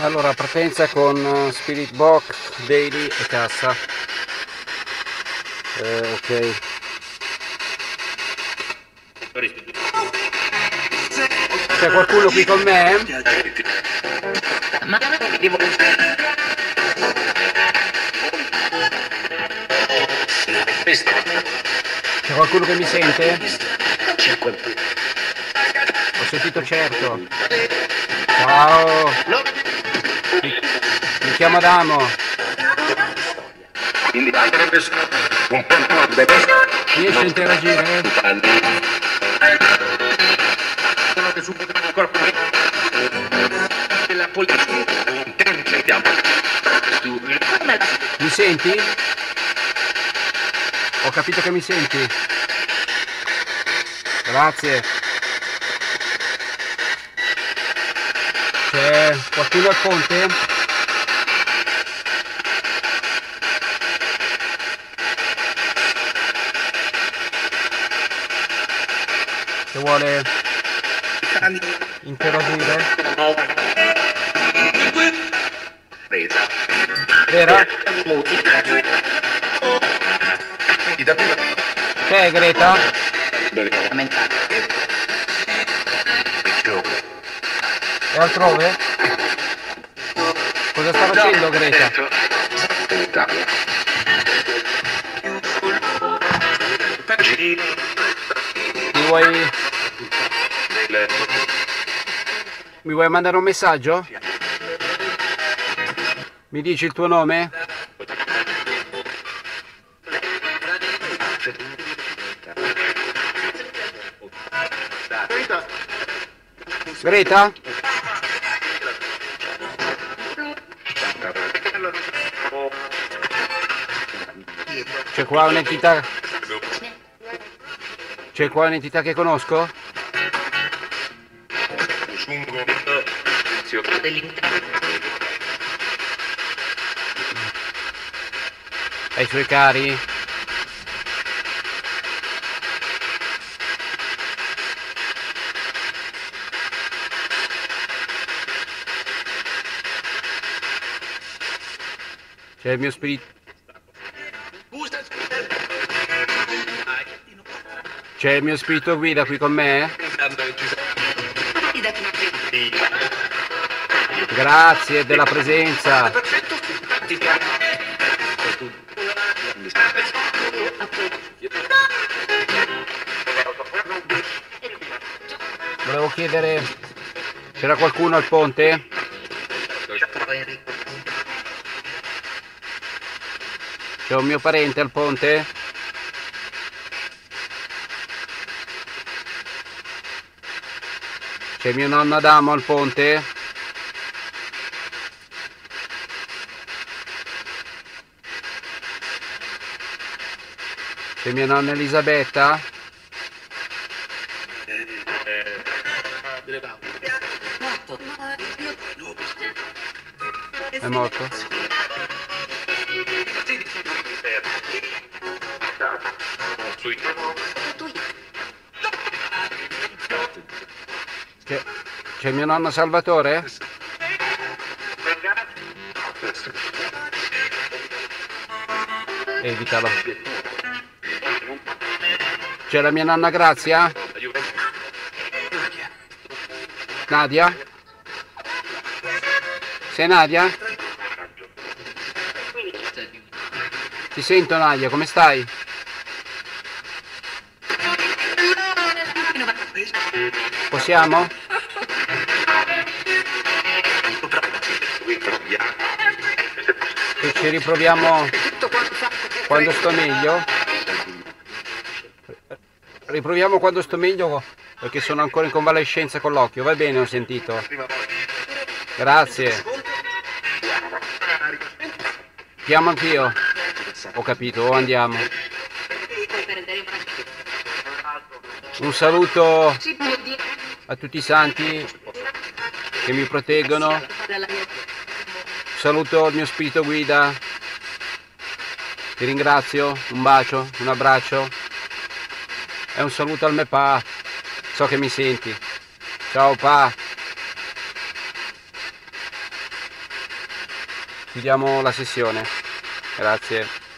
Allora, partenza con Spirit Box, Daily e cassa. Ok. C'è qualcuno qui con me? C'è qualcuno che mi sente? Ho sentito certo. Ciao. Mi chiamo Adamo. Riesci a interagire? Mi senti? Ho capito che mi senti. Grazie. C'è qualcuno al ponte? Che vuole interagire? Vera? C'è Greta? È altrove? Cosa sta facendo Greta? Mi vuoi mandare un messaggio? Mi dici il tuo nome? Greta? C'è qua un'entità? C'è qua un'entità che conosco? Ai suoi cari? C'è il mio spirito. C'è il mio spirito guida qui con me? Grazie della presenza. Volevo chiedere, c'era qualcuno al ponte? C'è un mio parente al ponte? C'è mio nonno Adamo al ponte? C'è mia nonna Elisabetta? È morto? C'è mio nonno Salvatore? Evitalo. C'è la mia nonna Grazia? Nadia? Sei Nadia? Ti sento Nadia, come stai? Possiamo? Che ci riproviamo quando sto meglio? Riproviamo quando sto meglio perché sono ancora in convalescenza con l'occhio. Va bene, ho sentito. Grazie. Chiamo anch'io. Ho capito, andiamo. Un saluto a tutti i santi che mi proteggono. Un saluto al mio spirito guida. Ti ringrazio, un bacio, un abbraccio e un saluto al mio pa. So che mi senti. Ciao pa. chiudiamo la sessione. Grazie.